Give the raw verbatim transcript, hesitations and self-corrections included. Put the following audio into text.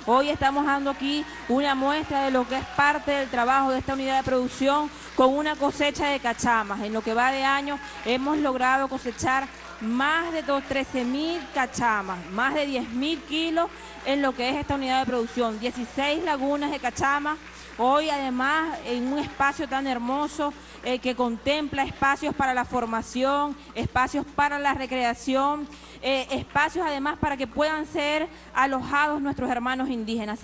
Hoy estamos dando aquí una muestra de lo que es parte del trabajo de esta unidad de producción con una cosecha de cachamas. En lo que va de año hemos logrado cosechar más de trece mil cachamas, más de diez mil kilos en lo que es esta unidad de producción, dieciséis lagunas de cachamas. Hoy además en un espacio tan hermoso eh, que contempla espacios para la formación, espacios para la recreación, eh, espacios además para que puedan ser alojados nuestros hermanos indígenas.